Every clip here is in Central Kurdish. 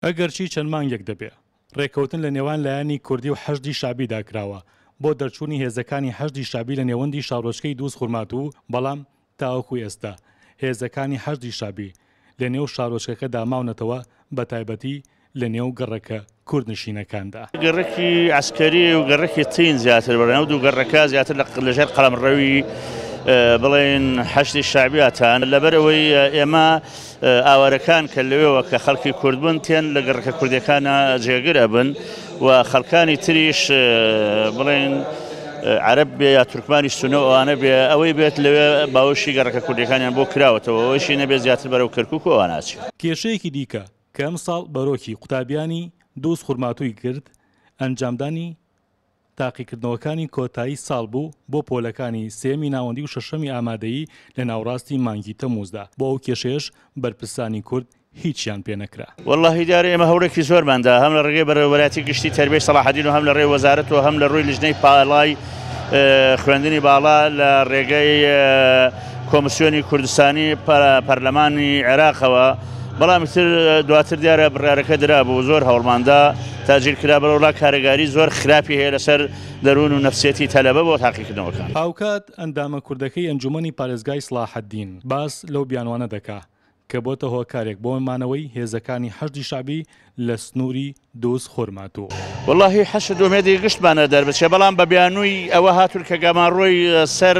ئەگەرچی چەند مانگێک دەبێ ڕێکەوتن لە نێوان لایەنی کوردی و حەشدی شابیدا کراوە بۆ دەرچوونی هێزەکانی حەشدی شابی لە نێوەندی شاڕۆچکەی دووس خورماتوو بەڵام تاوەکو ئێستا هێزەکانی حەشدی شابی لە نێو شارۆچکەکەدا ماونەتەوە بە تایبەتی لە نێو گەڕەکە کوردنشینەکاندا گەڕێکی عسکەری و گەڕێکی تین زیاتر بەرەنەو دوو گەڕەکە زیاتر لەژێر قەڵەمڕەوی بڵێن حەشتی شعبیاتان لەبەرەوەی ئێمە ئاوارەکان کە لەوێەوە کە خەڵکی کورد بن تێن لە گەڕەکە کوردەکانە جێگرە بن و خەڵکانی تریش بڵێن عرب بێ یا تورکمانی سونە ئەوانە بێ ئەوەی بێت لەوێ باوەشی گەڕەکە کوردەکانیان بۆ کراوەتەوە ئەوەشی نەبێت زیاتر بەرەو کەرکووک و ئەواناچی کێشەیەکی دیکە کە ئەم ساڵ بەرۆکی قوتابیانی دووس خورماتووی کرد ئەنجامدانی تاقیکردنەوەکانی کۆتایی ساڵ بوو بۆ پۆلەکانی سێمی ناوەندی و شەشەمی ئامادەیی لە ناوڕاستی مانگی تەمووزدا بۆ ئەو کێشەیەش بەرپرسانی کورد هیچیان پێ نەکرا والله دیارە ئێمە هەورێکی زۆرماندا هەم لە ڕێگەی بەرەوبەتی گشتی تەربیەی سەلاحەدین و هەم لە ڕێی وەزارەت و هەم لە ڕووی لیژنەی پاڵای خوێندنی باڵا لە ڕێگەی کۆمسیۆنی کوردستانی پەرلەمانی عێراقەوە بەڵام تر دواتر دیارە بڕارەکە درابوو زۆر هەوڵماندا تاجیلکرا بەرەولا کارەگاری زۆر خراپی هەیە لەسەر دەروون و نەفسێتی تەلەبە بۆ تاقیکردنەوەکان هاوکات ئەندامە کوردەکەی ئەنجومەنی پارێزگای سەلاحەدین باس لەو بیانوانە دەکا کە بۆتە هۆکارێک بۆ مانەوەی هێزەکانی حەشدی شعبی لە سنووری دووس خورماتوو واللهی حەشد ومێدی گشتمانە دەربچێ بەڵام بە بیانووی ئەوە هاتوون کە گەمانڕۆی سەر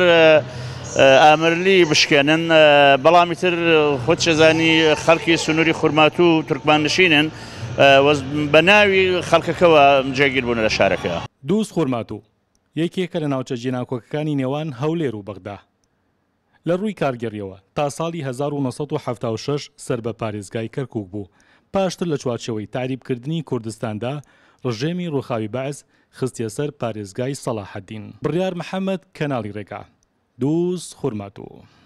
ئامرلی بشکێنن بەڵامی تر خۆت شەزانی خەڵکی سنووری خورماتوو و تورکمان نشینن بە ناوی خەڵکەکەوە جێگیر بوون لە شارەکە دووس خورماتوو یەکێکە لە ناوچە جێناکۆکەکانی نێوان هەولێر و بەغدا لە ڕووی کارگەریەوە تا ساڵی 1976 سەر بە پارێزگای کەرکووک بوو پاشتر لە چوارچەوەی تعریبکردنی کوردستاندا ڕژێمی ڕووخاوی بەعز خستیە سەر پارێزگای سەلاحەدین بڕیار محەممەد کەناڵی ڕێگا دووس خورماتوو